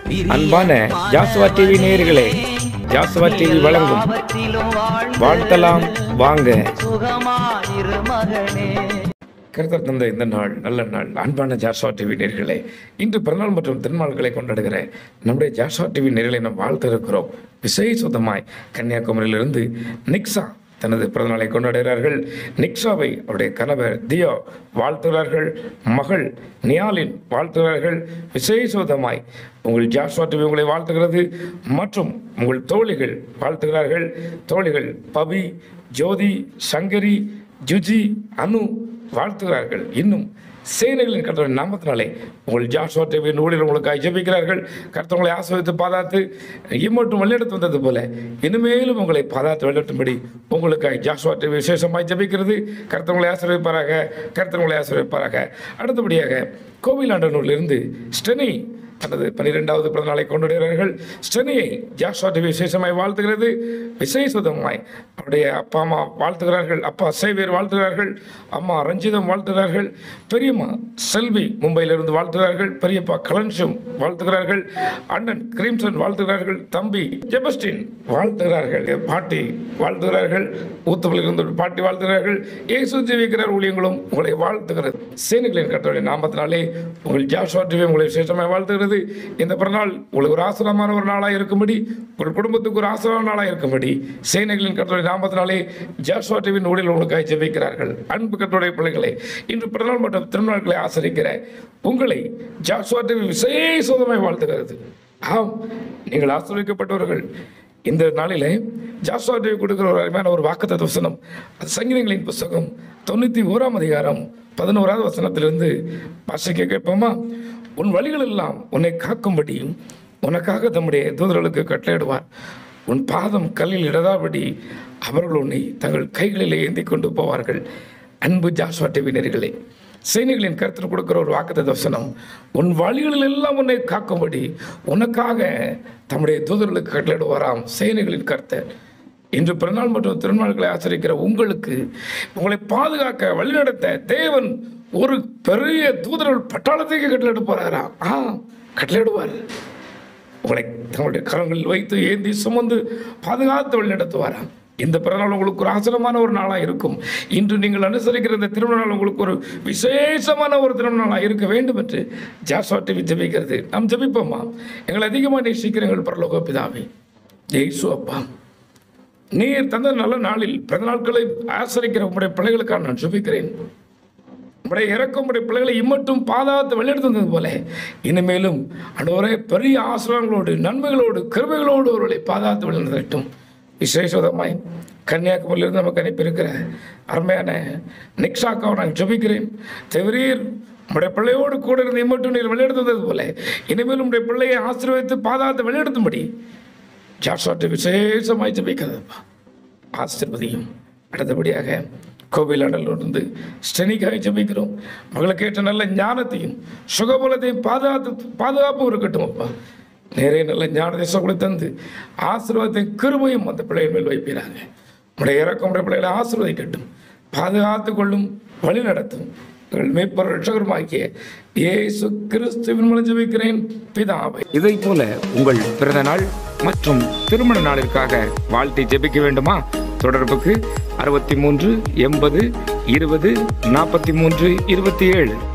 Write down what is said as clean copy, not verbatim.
அன்பான ஜாசுவா டிவி நேயர்களே, ஜாசுவா டிவி வழங்கும் வாழ்த்தலாம் வாங்க. கர்த்தர் தந்த இந்த நாள் நல்ல நாள். அன்பான ஜாசுவா டிவி நேயர்களே, இன்று பிறநாள் மற்றும் திருநாள்களை கொண்டாடுகிற நம்முடைய ஜாசுவா டிவி நேயர்களை நாம் வாழ்த்து இருக்கிறோம். விசேஷமாய் கன்னியாகுமரியிலிருந்து நிக்ஸா தனது பிறந்தநாளை கொண்டாடுகிறார்கள். நிக்ஸாவை அவருடைய கணவர் தியோ வாழ்த்துகிறார்கள். மகள் நியாலின் வாழ்த்துகிறார்கள். விசேஷமாய் உங்கள் ஜாசுவா டிவி உங்களை வாழ்த்துகிறது மற்றும் உங்கள் தோழிகள் வாழ்த்துகிறார்கள். தோழிகள் பவி, ஜோதி, சங்கரி, ஜுஜி, அனு வாழ்த்துகிறார்கள். இன்னும் சேனைகளின் கர்த்தரின் நாமத்தினாலே உங்கள் ஜாசுவா டிவியின் ஊழியர் உங்களுக்காக ஜெபிக்கிறார்கள். கர்த்தர் ஆசீர்வதித்து பாதாத்து இம்மட்டும் வழிநடத்து வந்தது போல இனிமேலும் உங்களை பாதாத்து வழிநடத்தும்படி உங்களுக்காக ஜாசுவா டிவி விசேஷமாய் ஜெபிக்கிறது. கர்த்தர் ஆசீர்வதிப்பாராக, கர்த்தர் ஆசீர்வதிப்பாராக. அடுத்தபடியாக கோவிலாண்டனூரிலிருந்து ஸ்டெனி தனது 12வது பிறந்தநாளை கொண்டாடுகிறார்கள். ஸ்டெனியை ஜாசுவா டிவி விசேஷமாய் வாழ்த்துகிறது. விசேஷமாய் அவருடைய அப்பா அம்மா வாழ்த்துகிறார்கள். அப்பா சேவியர் வாழ்த்துகிறார்கள். அம்மா ரஞ்சிதம் வாழ்த்துகிறார்கள். பெரியம்மா செல்வி மும்பையிலிருந்து வாழ்த்துகிறார்கள். பெரியப்பா கலன்ஷம் வாழ்த்துகிறார்கள். அண்ணன் கிரீம்சன் வாழ்த்துகிறார்கள். தம்பி ஜெபஸ்டின் வாழ்த்துகிறார்கள். பாட்டி வாழ்த்துகிறார்கள். ஊத்தமில் இருந்து பாட்டி வாழ்த்துகிறார்கள். இயேசு ஜீவிக்கிறார் ஊழியங்களும் உங்களை வாழ்த்துகிறது. சேனைகளின் கர்த்தருடைய நாமத்தினாலே உங்கள் ஜாசுவா டிவி உங்களை விசேஷமாய் வாழ்த்துகிறது. இந்த பிறநாள் உங்களுக்கு ஒரு ஆசிரமான ஒரு நாளாக இருக்கும்படி, உங்கள் குடும்பத்துக்கு ஒரு ஆசிரமான நாளாக இருக்கும்படி சேனைகளின் கர்த்தருடைய நாமத்தினாலே ஜாசுவா டிவியின் ஊழியர்கள் உங்களுக்காக ஜெபிக்கிறார்கள். அன்பு கர்த்தருடைய பிள்ளைகளே, இன்று பிறநாள் மற்றும் திருநாட்களை ஆசரிக்கிற உங்களை ஜாசுவா டிவி விசேஷமாய் வாழ்த்துகிறது. ஆம், நீங்கள் ஆசீர்வதிக்கப்பட்டவர்கள். இந்த நாளிலே ஜாசுவா டிவி கொடுக்கிற ஒரு அருமையான ஒரு வாக்குத்தத்த வசனம், அது சங்கீதங்களின் புஸ்தகம் 91ஆம் அதிகாரம் 11வது வசனத்திலிருந்து வாசிக்க கேட்போமா? உன் வழிகள் எல்லாம் உன்னை காக்கும்படியும் உனக்காக தம்முடைய தூதர்களுக்கு கட்டளையிடுவார். உன் பாதம் கல்லில் இடதாபடி அவர்கள் உன்னை தங்கள் கைகளிலே ஏந்தி கொண்டு போவார்கள். அன்பு ஜாசுவா டிவி நேயர்களே, சேனைகளின் கர்த்தர் கொடுக்கிற ஒரு வாக்குத்தத்த வசனம், உன் வழிகளில் எல்லாம் உன்னை காக்கும்படி உனக்காக தம்முடைய தூதர்களுக்கு கட்டளையிடுவாராம் சேனைகளின் கர்த்தர். இன்று பிறநாள் மற்றும் திருநாள்களை ஆசரிக்கிற உங்களுக்கு உங்களை பாதுகாக்க வழிநடத்த தேவன் ஒரு பெரிய தூதர்கள் பட்டாளத்துக்கு கட்டளையிட போறாரா? கட்டளையிடுவார். உங்களை தங்களுடைய கரங்களில் வைத்து ஏந்தி சுமந்து பாதுகாத்து வழிநடத்துவாராம். இந்த பிறநாள் உங்களுக்கு ஒரு ஆசிரமான ஒரு நாளாக இருக்கும். இன்று நீங்கள் அனுசரிக்கிற இந்த திருமண நாள் உங்களுக்கு ஒரு விசேஷமான ஒரு திருமண நாளாக இருக்க வேண்டும் என்று ஜாசுவா டிவி ஜெபிக்கிறது. நாம் ஜெபிப்போமா? எங்களை அதிகமாக நேசிக்கிறீர்கள் பரலோக பிதாவே. இயேசு அப்பா, நீர் தந்த நல்ல நாளில் பிறந்த நாட்களை ஆசரிக்கிற உங்களுடைய பிள்ளைகளுக்காக நான் ஜெபிக்கிறேன். உடைய இறக்கம் உடைய பிள்ளைகளை இம்மட்டும் பாதாத்து வழிநடத்துவது போல இனிமேலும் அன்றுவரே பெரிய ஆசிரியர்களோடு நன்மைகளோடு கிருபைகளோடு அவர்களை பாதாத்து வழிநடத்தட்டும். விசேஷமாய் கன்னியாகுமரியிலிருந்து நமக்கு அனுப்பியிருக்கிற அருமையான நிக்ஸாக்காவை நான் ஜெபிக்கிறேன். தேவரீர் உடைய பிள்ளையோடு கூட இருந்து இம்மட்டும் நீர் வழிநடத்துவது போல இனிமேலும் உடைய பிள்ளையை ஆசீர்வதித்து பாதாத்து வழிநடத்தும்படி ஜாசுவா டிவி விசேஷமாய் ஜெபிக்கிறதுப்பா. ஆசீர்வதியும். அடுத்தபடியாக கோவிலாண்டலிருந்து ஸ்டெனிக்காக ஜெபிக்கிறோம். மகளுக்கு ஏற்ற நல்ல ஞானத்தையும் சுகபலத்தையும் பாதுகாப்பும் இருக்கட்டும் அப்பா. நிறைய நல்ல ஞானத்தை சுகத்தை தந்து ஆசீர்வாதத்தையும் கிருபையும் அந்த பிள்ளைகள் மேல் வைப்பீராங்க. உடைய இறக்கம் உடைய பிள்ளைகளை ஆசீர்வதிக்கட்டும், பாதுகாத்து கொள்ளும், வழி நடத்தும். மேற்பொருள் ரட்சகருமாகிய இயேசு கிறிஸ்துவின் மூலம் ஜெபிக்கிறேன் பிதாவே. இதை போல உங்கள் பிறந்த நாள் மற்றும் திருமண நாளிற்காக வாழ்த்தி ஜெபிக்க வேண்டுமா? தொடர்புக்கு 63 80 20 43 27.